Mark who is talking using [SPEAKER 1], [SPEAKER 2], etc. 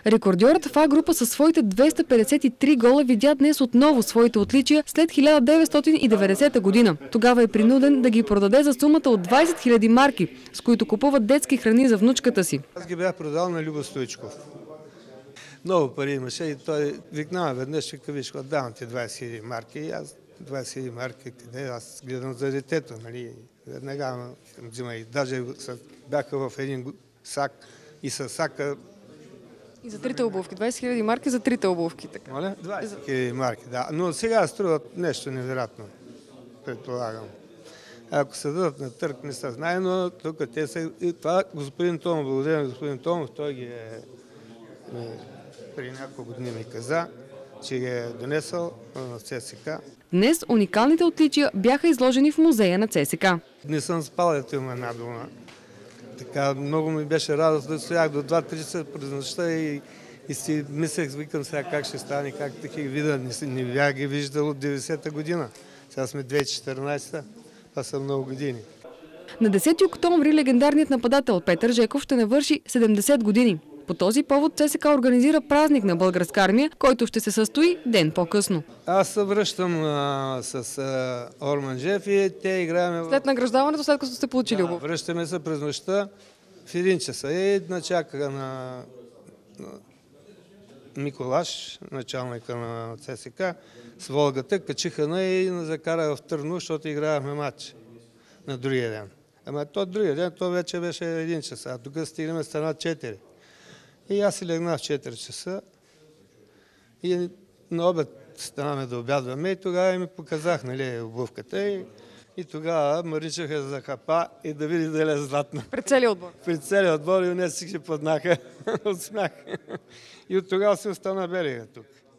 [SPEAKER 1] Рекордьорът в А група със своите 253 гола видя днес отново своите отличия след 1990 година. Тогава е принуден да ги продаде за сумата от 20 000 марки, с които купуват детски храни за внучката си.
[SPEAKER 2] Аз ги бях продал на Любо Стоичков. Много пари имаше и той викна веднъж, виж, давам ти 20 000 марки. И аз 20 000 марки, аз гледам за детето, нали? Веднага взима и даже бяха в един сак и със сака.
[SPEAKER 1] И за трите обувки. 20 000 марки за трите обувки. Така.
[SPEAKER 2] Моля? 20 000 марки, да. Но сега струват нещо невероятно, предполагам. Ако се дадат на търг, не се знае, но тук те са... И това господин Томов, благодаря на господин Томов, той ги е... При няколко години ми каза, че ги е донесъл на ЦСК.
[SPEAKER 1] Днес уникалните отличия бяха изложени в музея на ЦСК.
[SPEAKER 2] Не съм спал, ето има една дума. Така много ми беше радост да стоях до 2-3 часа през нощта и си мислех, викам сега как ще стане, как такива вида. Не бях ги виждал от 90-та година. Сега сме 2014-та, това са много години.
[SPEAKER 1] На 10 октомври легендарният нападател Петър Жеков ще навърши 70 години. По този повод ЦСКА организира празник на Българска армия, който ще се състои ден по-късно.
[SPEAKER 2] Аз се връщам с Орманджев и те играем...
[SPEAKER 1] След награждаването, след като сте получили обувки.
[SPEAKER 2] Да, връщаме се през нощта в 1 часа и начака на Миколаш, началника на ЦСКА, с Волгата, качиха на и закара в Търново, защото играехме матч на другия ден. Ама то другия ден, то вече беше 1 часа, а тук стигнем стана 4. И аз си легнах в 4 часа и на обед станаме да обядваме и тогава ми показах, нали, обувката и тогава маричаха за хапа и да види дали е златна.
[SPEAKER 1] Пред целия отбор?
[SPEAKER 2] Пред целия отбор и унес всички поднаха от смях. И от тогава се остана белига тук.